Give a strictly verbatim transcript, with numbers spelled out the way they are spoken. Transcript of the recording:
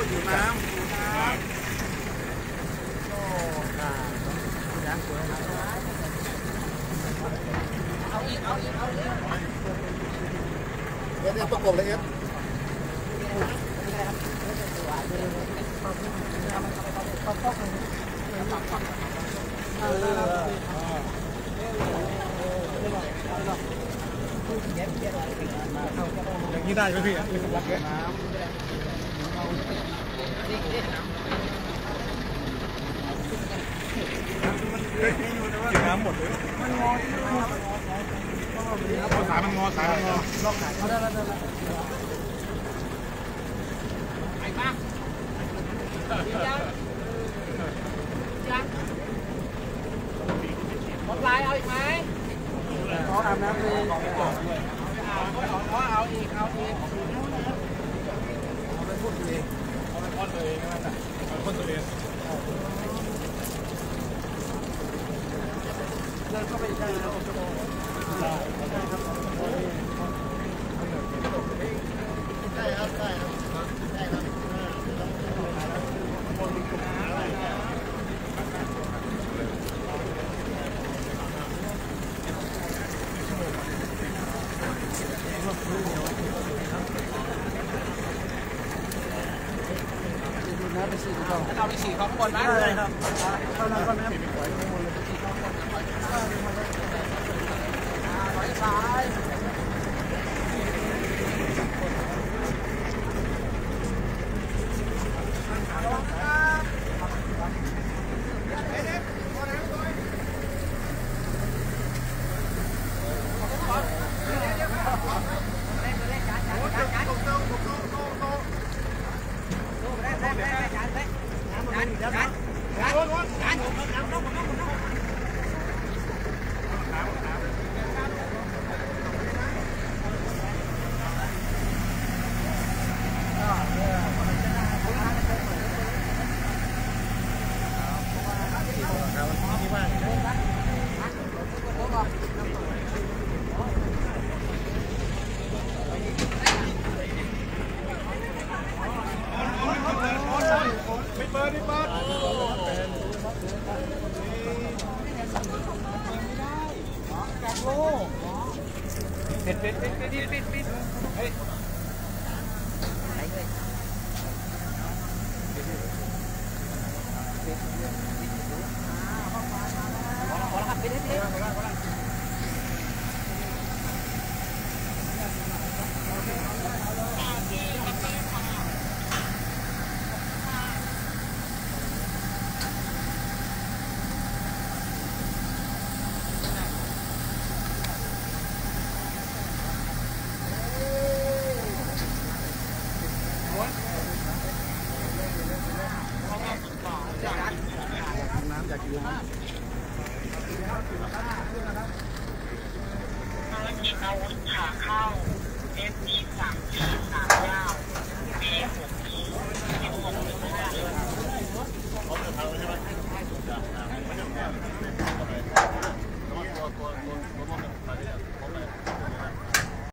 อยู่น้ำอยู่น้ำโอ้ค่ะยางสวยนะเอาอีกเอาอีกเอาอีกเดี๋ยวประกบเลยครับอย่างนี้ได้ไหมพี่มีสำลักเยอะน้ำกินน้ำหมดเลยมันงอสายมันงอสายมันงอล็อกสายเขาได้แล้วได้แล้วไอ้บ้ายังยังหมดลายเอาอีกไหมขออาบน้ำเลยเอาขอเอาอีกเอาอีกเอาไปพูดตัวเองเอาไปพ่นตัวเองนั่นแหละเอาไปพ่นตัวเองเดินเข้าไปได้แล้วได้ได้ครับได้ครับได้ครับได้ครับเราไปฉีดข้างบนนะใช่ครับเข้าน้ำเข้าน้ำไปข้างบนเลยฉีดข้างบนไปซ้ายปิดปิดปิดปิดปิดปิดปิดเฮ้ยไหนเลยปิดปิดปิดพอแล้วครับปิดปิดปิดน้ำจากกิโลภารกิจอาวุธขาเข้า เอส ดี สาม สี่ สาม เก้า